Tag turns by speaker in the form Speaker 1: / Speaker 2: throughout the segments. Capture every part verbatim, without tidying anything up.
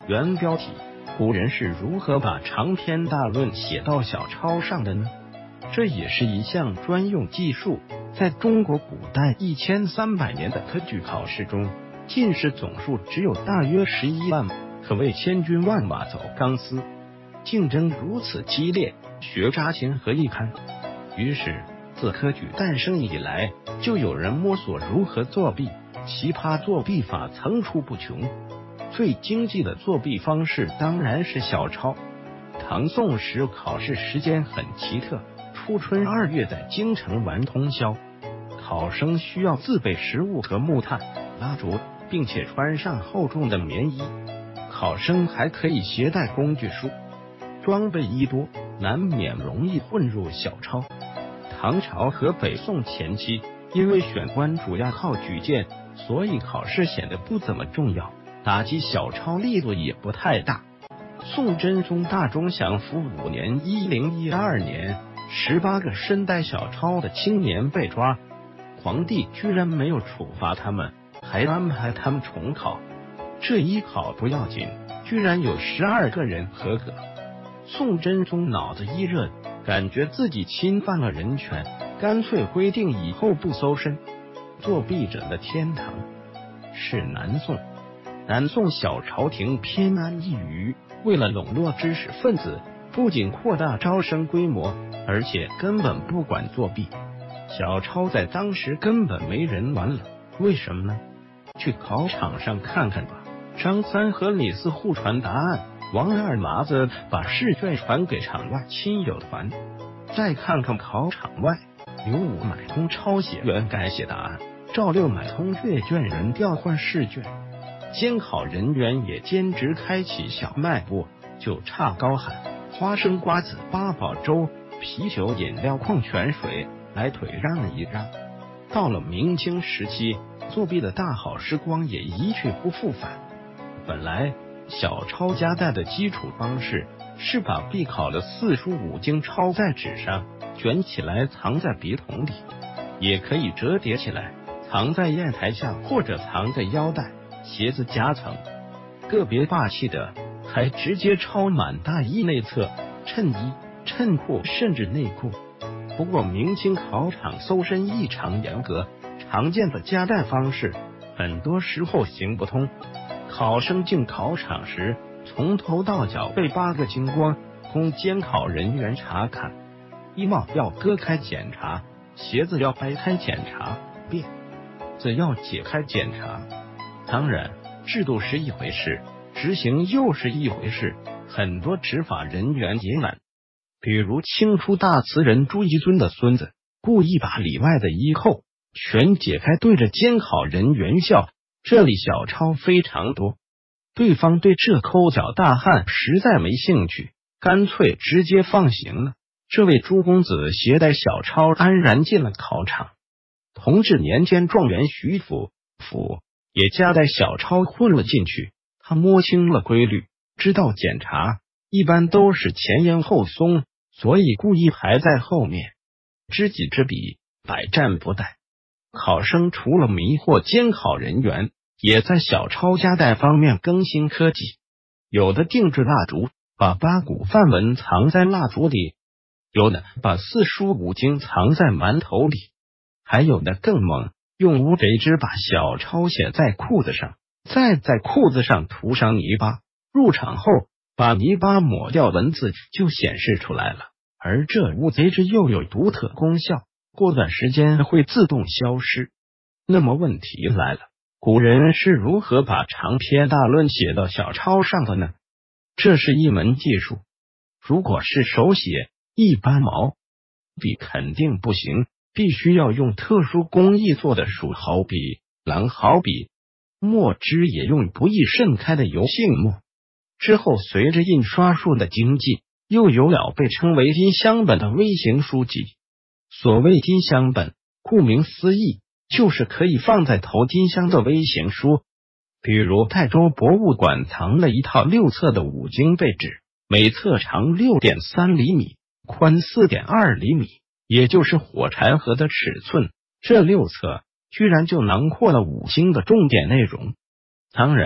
Speaker 1: 原标题：古人是如何把长篇大论写到小抄上的呢？这也是一项专用技术。在中国古代一千三百年的科举考试中，进士总数只有大约十一万，可谓千军万马走钢丝，竞争如此激烈，学渣情何以堪？于是自科举诞生以来，就有人摸索如何作弊，奇葩作弊法层出不穷。最经济的作弊方式当然是小抄。唐宋时考试时间很奇特，初春二月在京城玩通宵，考生需要自备食物和木炭、蜡烛，并且穿上厚重的棉衣。考生还可以携带工具书，装备一多，难免容易混入小抄。唐朝和北宋前期，因为选官主要靠举荐，所以考试显得不怎么重要，打击小抄力度也不太大。宋真宗大中祥符五年（一零一二年），十八个身带小抄的青年被抓，皇帝居然没有处罚他们，还安排他们重考。这一考不要紧，居然有十二个人合格。宋真宗脑子一热，感觉自己侵犯了人权，干脆规定以后不搜身。作弊者的天堂是南宋。南宋小朝廷偏安一隅，为了笼络知识分子，不仅扩大招生规模，而且根本不管作弊。小抄在当时根本没人玩了，为什么呢？去考场上看看吧。张三和李四互传答案，王二麻子把试卷传给场外亲友团。再看看考场外，刘五买通抄写员改写答案，赵六买通阅卷人调换试卷。监考人员也兼职开启小卖部，就差高喊花生瓜子八宝粥、啤酒饮料矿泉水，来腿让一让。到了明清时期，作弊的大好时光也一去不复返。本来小抄夹带的基础方式是把必考的四书五经抄在纸上，卷起来藏在笔筒里，也可以折叠起来藏在砚台下，或者藏在腰带、鞋子夹层。个别霸气的还直接抄满大衣内侧、衬衣、衬裤甚至内裤。不过明清考场搜身异常严格，常见的夹带方式很多时候行不通。考生进考场时，从头到脚被八个金光供监考人员查看，衣帽要割开检查，鞋子要掰开检查，辫子要解开检查。当然，制度是一回事，执行又是一回事，很多执法人员也懒。比如清初大词人朱彝尊的孙子，故意把里外的衣扣全解开，对着监考人员笑，这里小抄非常多。对方对这抠脚大汉实在没兴趣，干脆直接放行了。这位朱公子携带小抄安然进了考场。同治年间，状元徐府府也夹带小抄混了进去。他摸清了规律，知道检查一般都是前严后松，所以故意排在后面，知己知彼，百战不殆。考生除了迷惑监考人员，也在小抄夹带方面更新科技。有的定制蜡烛，把八股范文藏在蜡烛里；有的把四书五经藏在馒头里；还有的更猛，用乌贼汁把小抄写在裤子上，再在裤子上涂上泥巴，入场后把泥巴抹掉，文字就显示出来了。而这乌贼汁又有独特功效，过段时间会自动消失。那么问题来了，古人是如何把长篇大论写到小抄上的呢？这是一门技术。如果是手写，一般毛笔肯定不行，必须要用特殊工艺做的鼠毫笔、狼毫笔。墨汁也用不易渗开的油性墨。之后随着印刷术的精进，又有了被称为金镶本的微型书籍。所谓金镶本，顾名思义，就是可以放在头金镶的微型书。比如泰州博物馆藏了一套六册的五经背纸，每册长 六点三厘米，宽 四点二厘米，也就是火柴盒的尺寸。这六册居然就囊括了五经的重点内容。当然，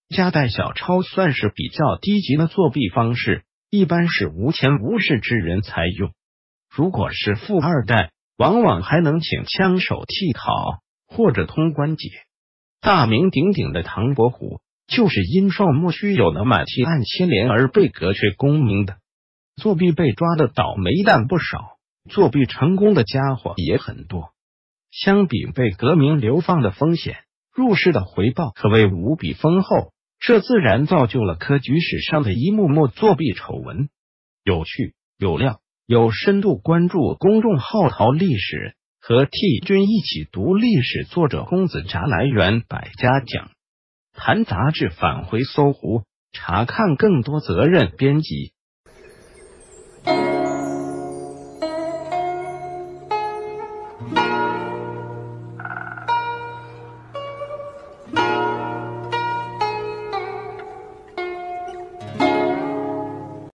Speaker 1: 夹带小钞算是比较低级的作弊方式，一般是无钱无势之人才用。如果是富二代，往往还能请枪手替讨或者通关节。大名鼎鼎的唐伯虎就是因受莫须有的满替案牵连而被革去功名的。作弊被抓的倒霉蛋不少，作弊成功的家伙也很多。相比被革名流放的风险，入世的回报可谓无比丰厚，这自然造就了科举史上的一幕幕作弊丑闻。有趣、有料、有深度，关注公众号淘历史，和 T 君一起读历史。作者公子札，来源百家讲坛杂志。返回搜狐查看更多。责任编辑